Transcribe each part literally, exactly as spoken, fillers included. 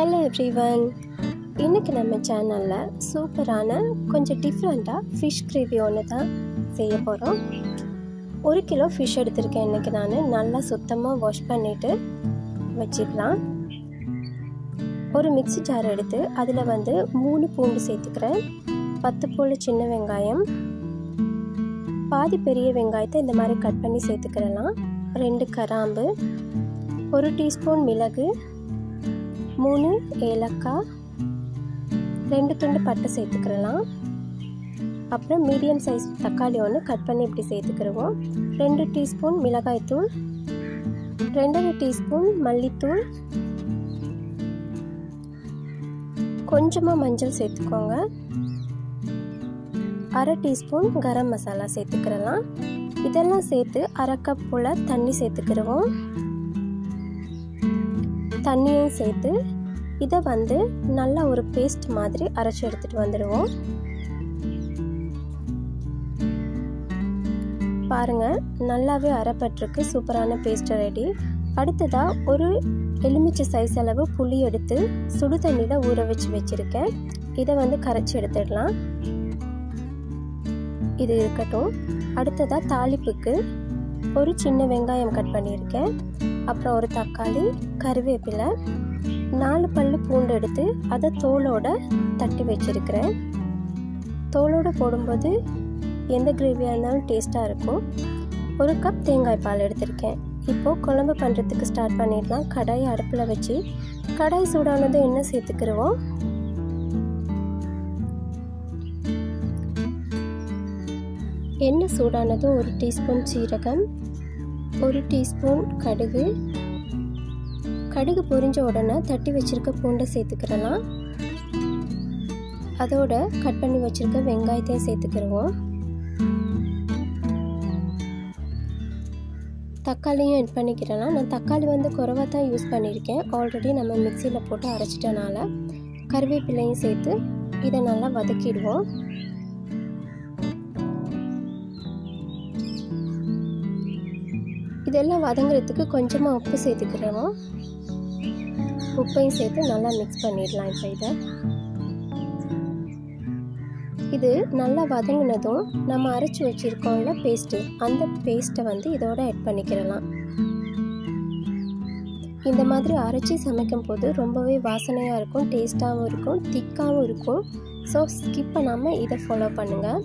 Hello everyone, இன்றைக்கி நம்ம சேனலில் சூப்பரான கொஞ்சம் டிஃப்ரெண்ட்டாக ஃபிஷ் கிரேவி ஒன்று தான் செய்ய போகிறோம். ஒரு கிலோ ஃபிஷ் எடுத்திருக்கேன். இன்றைக்கி நான் நல்லா சுத்தமாக வாஷ் பண்ணிவிட்டு வச்சுக்கலாம். ஒரு மிக்ஸி ஜார் எடுத்து அதில் வந்து மூணு பூண்டு சேர்த்துக்கிறேன், பத்து போல் சின்ன வெங்காயம், பாதி பெரிய வெங்காயத்தை இந்த மாதிரி கட் பண்ணி சேர்த்துக்கிறலாம், ரெண்டு கிராம்பு, ஒரு டீஸ்பூன் மிளகு, மூணு ஏலக்காய், ரெண்டு துண்டு பட்டை சேர்த்துக்கிறலாம். அப்புறம் மீடியம் சைஸ் தக்காளி ஒன்று கட் பண்ணி இப்படி சேர்த்துக்கிடுவோம். ரெண்டு டீஸ்பூன் மிளகாய்த்தூள், ரெண்டரை டீஸ்பூன் மல்லித்தூள், கொஞ்சமாக மஞ்சள் சேர்த்துக்கோங்க, அரை டீஸ்பூன் கரம் மசாலா சேர்த்துக்கிறலாம். இதெல்லாம் சேர்த்து அரை கப் போல் தண்ணி சேர்த்துக்கிடுவோம். தண்ணியும் சேர்த்து இதை வந்து நல்லா ஒரு பேஸ்ட் மாதிரி அரைச்சி எடுத்துகிட்டு வந்துடுவோம். பாருங்கள், நல்லாவே அரைப்பட்டிருக்கு, சூப்பரான பேஸ்ட் ரெடி. அடுத்ததாக ஒரு எலுமிச்சை சைஸ் அளவு புளி எடுத்து சுடு தண்ணியில் ஊற வச்சு வச்சுருக்கேன். இதை வந்து கரைச்சி எடுத்துடலாம். இது இருக்கட்டும். அடுத்ததாக தாளிப்புக்கு ஒரு சின்ன வெங்காயம் கட் பண்ணியிருக்கேன், அப்புறம் ஒரு தக்காளி, கருவேப்பிலை, நாலு பல்லு பூண்டு எடுத்து அதை தோலோடு தட்டி வச்சுருக்கிறேன். தோலோடு போடும்போது எந்த கிரேவியாக இருந்தாலும் டேஸ்ட்டாக இருக்கும். ஒரு கப் தேங்காய் பால் எடுத்திருக்கேன். இப்போது குழம்பு பண்ணுறதுக்கு ஸ்டார்ட் பண்ணிடலாம். கடாயை அடுப்பில் வச்சு கடாய் சூடானதும் எண்ணெய் சேர்த்துக்கிடுவோம். எண்ணெய் சூடானதும் ஒரு டீஸ்பூன் சீரகம், ஒரு டீஸ்பூன் கடுகு, கடுகு பொரிஞ்ச உடனே தட்டி வச்சிருக்க பூண்டை சேர்த்துக்கிறலாம். அதோட கட் பண்ணி வச்சிருக்க வெங்காயத்தையும் சேர்த்துக்கிடுவோம். தக்காளியும் ஆட் பண்ணிக்கிறலாம். நான் தக்காளி வந்து குறைவாக தான் யூஸ் பண்ணியிருக்கேன், ஆல்ரெடி நம்ம மிக்சியில் போட்டு அரைச்சிட்டனால. கருவேப்பிலையும் சேர்த்து இதை நல்லா வதக்கிடுவோம். இதெல்லாம் வதங்குறதுக்கு கொஞ்சமாக உப்பு சேர்த்துக்கிறோம். உப்பையும் சேர்த்து நல்லா மிக்ஸ் பண்ணிடலாம். இப்போ இதை இது நல்லா வதங்கினதும் நம்ம அரைச்சி வச்சுருக்கோம்ல பேஸ்ட்டு, அந்த பேஸ்ட்டை வந்து இதோட ஆட் பண்ணிக்கிறலாம். இந்த மாதிரி அரைச்சி சமைக்கும் போது ரொம்பவே வாசனையாக இருக்கும், டேஸ்ட்டாகவும் இருக்கும், திக்காகவும் இருக்கும். ஸோ ஸ்கிப் பண்ணாமல் இதை ஃபாலோ பண்ணுங்கள்.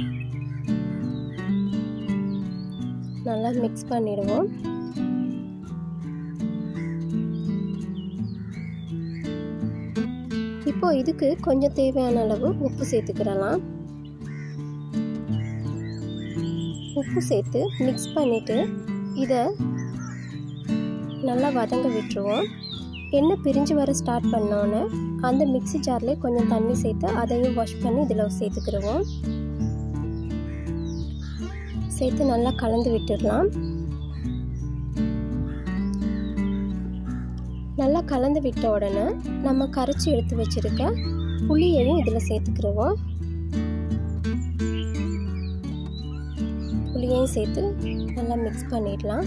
நல்லா மிக்ஸ் பண்ணிடுவோம். இப்போ இதுக்கு கொஞ்சம் தேவையான அளவு உப்பு சேர்த்துக்கிறலாம். உப்பு சேர்த்து மிக்ஸ் பண்ணிவிட்டு இதை நல்லா வதங்க விட்டுருவோம். எண்ணெய் பிரிஞ்சு வர ஸ்டார்ட் பண்ணோன்னே அந்த மிக்ஸி ஜார்லேயே கொஞ்சம் தண்ணி சேர்த்து அதையும் வாஷ் பண்ணி இதில் சேர்த்துக்கிடுவோம். சேர்த்து நல்லா கலந்து விட்டுடலாம். நல்லா கலந்து விட்ட உடனே நம்ம கரைச்சி எடுத்து வச்சிருக்க புளியையும் இதில் சேர்த்துக்கிடுவோம். புளியையும் சேர்த்து நல்லா மிக்ஸ் பண்ணிடலாம்.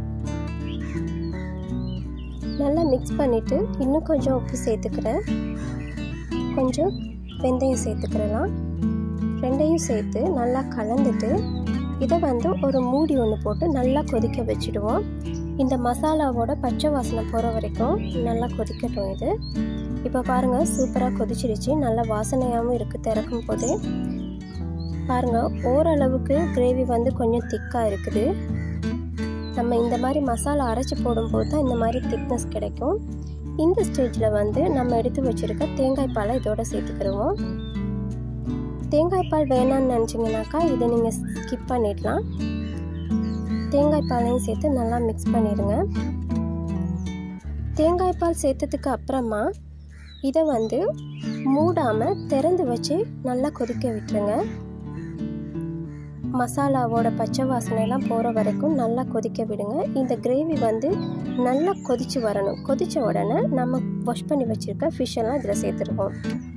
நல்லா மிக்ஸ் பண்ணிவிட்டு இன்னும் கொஞ்சம் உப்பு சேர்த்துக்கிறேன், கொஞ்சம் வெந்தயம் சேர்த்துக்கிறலாம். ரெண்டையும் சேர்த்து நல்லா கலந்துட்டு இதை வந்து ஒரு மூடி ஒன்று போட்டு நல்லா கொதிக்க வச்சுடுவோம். இந்த மசாலாவோட பச்சை வாசனை போகிற வரைக்கும் நல்லா கொதிக்கட்டும். இது இப்போ பாருங்கள், சூப்பராக கொதிச்சிருச்சு, நல்ல வாசனையாகவும் இருக்குது. திறக்கும் போதே பாருங்கள், ஓரளவுக்கு கிரேவி வந்து கொஞ்சம் திக்காக இருக்குது. நம்ம இந்த மாதிரி மசாலா அரைச்சி போடும்போது தான் இந்த மாதிரி திக்னஸ் கிடைக்கும். இந்த ஸ்டேஜில் வந்து நம்ம எடுத்து வச்சுருக்க தேங்காய் பாலை இதோட சேர்த்துக்கிடுவோம். தேங்காய் பால் வேணான்னு நினச்சிங்கனாக்கா இதை நீங்கள் ஸ்கிப் பண்ணிடலாம். தேங்காய் பாலையும் சேர்த்து நல்லா மிக்ஸ் பண்ணிடுங்க. தேங்காய் பால் சேர்த்ததுக்கு அப்புறமா இதை வந்து மூடாமல் திறந்து வச்சு நல்லா கொதிக்க விட்டுருங்க. மசாலாவோட பச்சை வாசனைலாம் போகிற வரைக்கும் நல்லா கொதிக்க விடுங்க. இந்த கிரேவி வந்து நல்லா கொதித்து வரணும். கொதித்த உடனே நம்ம வாஷ் பண்ணி வச்சுருக்க ஃபிஷ்ஷெல்லாம் இதில் சேர்த்துருவோம்.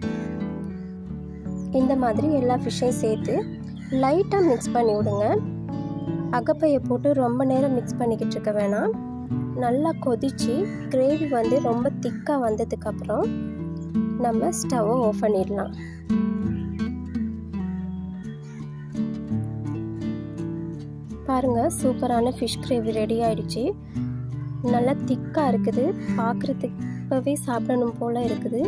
இந்த மாதிரி எல்லா ஃபிஷ்ஷையும் சேர்த்து லைட்டாக மிக்ஸ் பண்ணி விடுங்க. அகப்பையை போட்டு ரொம்ப நேரம் மிக்ஸ் பண்ணிக்கிட்டு இருக்க வேணாம். நல்லா கொதித்து கிரேவி வந்து ரொம்ப திக்காக வந்ததுக்கப்புறம் நம்ம ஸ்டவ்வை ஆஃப் பண்ணிடலாம். பாருங்கள், சூப்பரான ஃபிஷ் கிரேவி ரெடி ஆகிடுச்சு. நல்லா திக்காக இருக்குது, பார்க்குறதுக்கு இப்போவே சாப்பிடணும் போல் இருக்குது.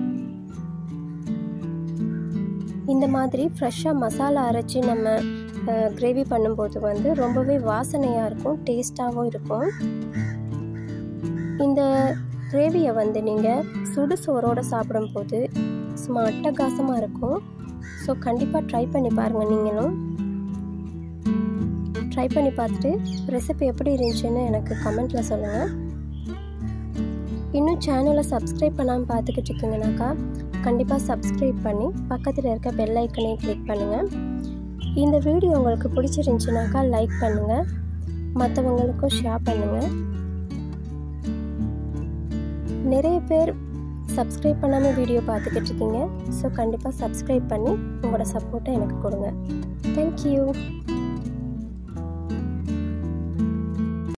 இந்த மாதிரி ஃப்ரெஷ்ஷாக மசாலா அரைச்சி நம்ம கிரேவி பண்ணும்போது வந்து ரொம்பவே வாசனையாக இருக்கும், டேஸ்ட்டாகவும் இருக்கும். இந்த கிரேவியை வந்து நீங்கள் சுடு சோறோடு சாப்பிடும்போது சும்மா அட்டகாசமாக இருக்கும். ஸோ கண்டிப்பாக ட்ரை பண்ணி பாருங்கள். நீங்களும் ட்ரை பண்ணி பார்த்துட்டு ரெசிபி எப்படி இருந்துச்சுன்னு எனக்கு கமெண்ட்டில் சொல்லுங்கள். இன்னும் சேனலை சப்ஸ்கிரைப் பண்ணாமல் பார்த்துக்கிட்டு இருக்கீங்கனாக்கா கண்டிப்பாக சப்ஸ்கிரைப் பண்ணி பக்கத்தில் இருக்க பெல் ஐக்கனை கிளிக் பண்ணுங்கள். இந்த வீடியோ உங்களுக்கு பிடிச்சிருந்துச்சுனாக்கா லைக் பண்ணுங்கள், மற்றவங்களுக்கும் ஷேர் பண்ணுங்கள். நிறைய பேர் சப்ஸ்கிரைப் பண்ணாமல் வீடியோ பார்த்துக்கிட்டு இருக்கீங்க. ஸோ கண்டிப்பாக சப்ஸ்கிரைப் பண்ணி உங்களோட சப்போர்ட்டை எனக்கு கொடுங்க. தேங்க்யூ.